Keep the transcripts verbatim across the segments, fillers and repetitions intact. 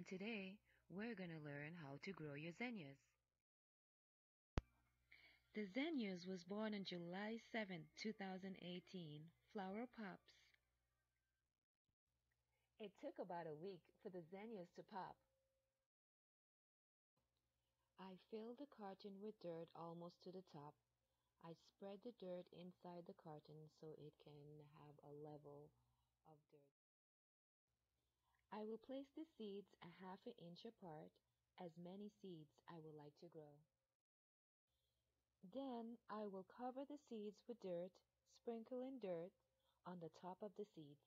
today we're gonna learn how to grow your zinnias. The zinnias was born on July seventh, two thousand eighteen. Flower pops. It took about a week for the zinnias to pop. I filled the carton with dirt almost to the top. I spread the dirt inside the carton so it can have a level of dirt. I will place the seeds a half an inch apart, as many seeds I would like to grow. Then I will cover the seeds with dirt, sprinkling dirt on the top of the seeds.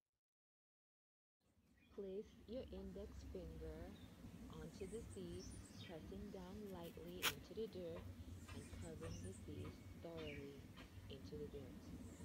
Place your index finger onto the seed, pressing down lightly into the dirt and covering the seeds thoroughly into the dirt.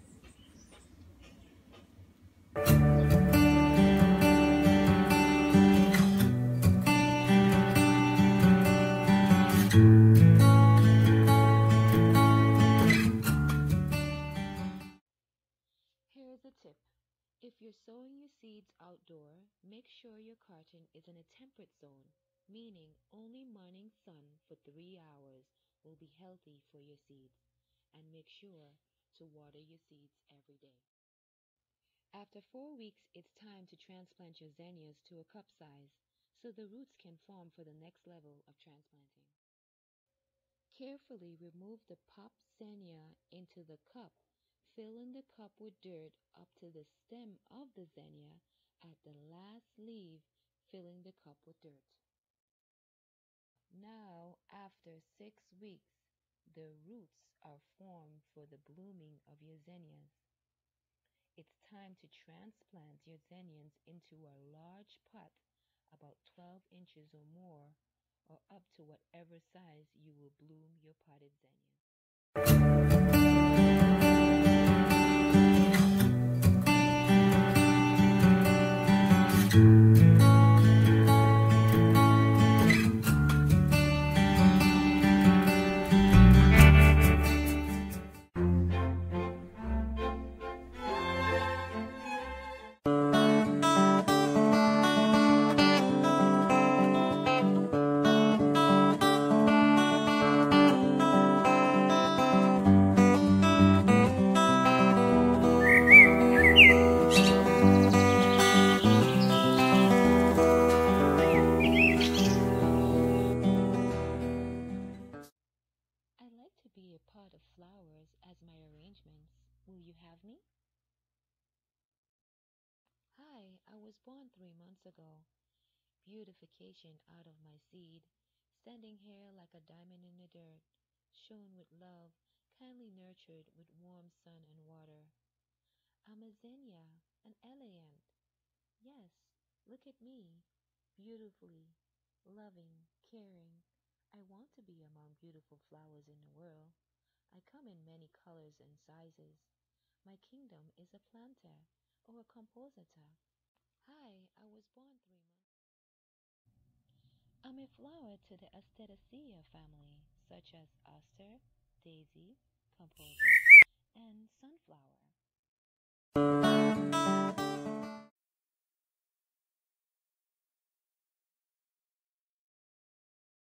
Here's a tip. If you're sowing your seeds outdoor, make sure your carton is in a temperate zone, meaning only morning sun for three hours will be healthy for your seeds, and make sure to water your seeds every day. After four weeks, it's time to transplant your zinnias to a cup size so the roots can form for the next level of transplanting. Carefully remove the popped zinnia into the cup, filling the cup with dirt up to the stem of the zinnia at the last leaf, filling the cup with dirt. Now, after six weeks, the roots are formed for the blooming of your zinnias. It's time to transplant your zinnias into a large pot about twelve inches or more, or up to whatever size you will bloom your potted zinnias. I'd like to be a pot of flowers as my arrangements. Will you have me? Hi, I was born three months ago. Beautification out of my seed, standing here like a diamond in the dirt, shown with love, kindly nurtured with warm sun and water. I'm a zinnia, an elegant. Yes, look at me, beautifully, loving, caring. I want to be among beautiful flowers in the world. I come in many colors and sizes. My kingdom is a planter or a compositor. Hi, I was born three months. I'm a flower to the Astedaceae family, such as aster, daisy, composis, and sunflower.